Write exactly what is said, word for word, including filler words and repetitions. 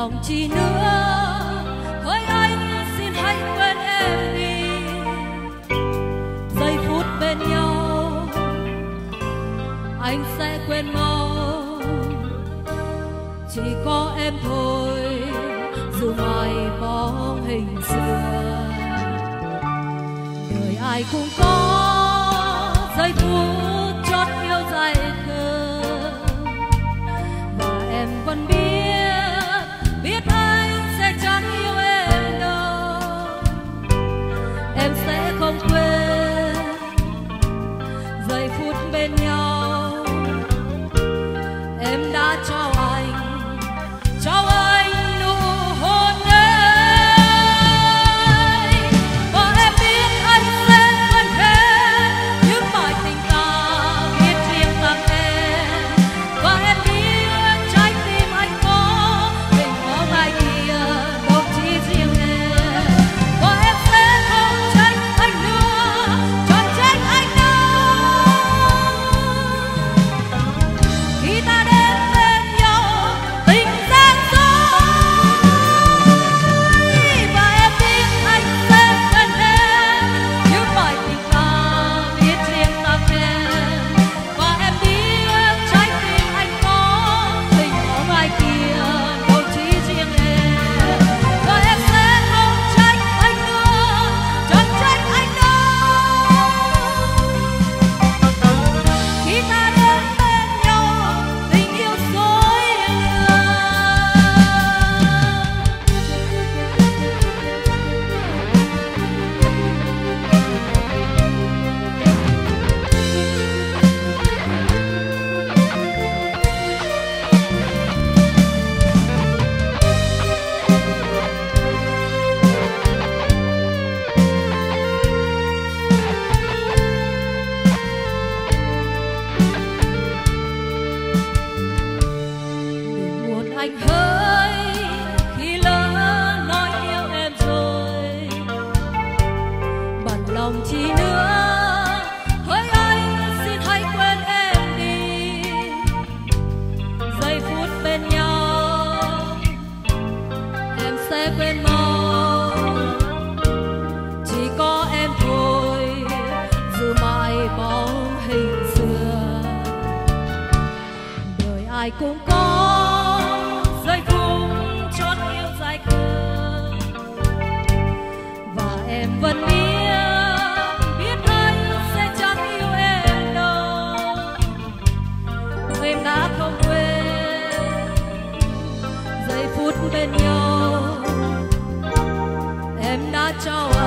lòng chi nữa. Hỡi anh xin hãy quên em đi, giây phút bên nhau anh sẽ quên mau. Chỉ có em thôi dù mãi bóng hình xưa. Đời ai cũng có giây phút chót yêu dài khờ, và em vẫn biết biết anh sẽ chẳng yêu em đâu. Em sẽ không quên giây phút bên nhau em đã trao anh, trao anh nụ hôn ấy. Và em biết anh sẽ quên hết những mãi tình ta biết riêng tặng em. Và em biết trái tim anh có mình có ai kia đâu chỉ riêng em. Và em sẽ không trách anh nữa, chẳng trách anh đâu. Khi ta đến bên nhau tình gian dối, và em biết anh sẽ gần em những mãi tình ta biết riêng tặng em. Và em biết trái tim anh có mình có ai kia đâu chỉ riêng em. Và em sẽ không trách anh nữa, chẳng trách anh đâu. Khi ta đến bên nhau tình yêu dối lừa. Đừng buồn anh hỡi khi lỡ nói yêu em rồi, bằng lòng chi nữa. Hỡi anh xin hãy quên em đi, giây phút bên nhau em sẽ quên mau. Chỉ có em thôi dù mãi bóng hình xưa. Đời ai cũng có giây phút chót yêu dài khờ, và em vẫn biết biết anh sẽ chẳng yêu em đâu. Em đã không quên giây phút bên nhau em đã trao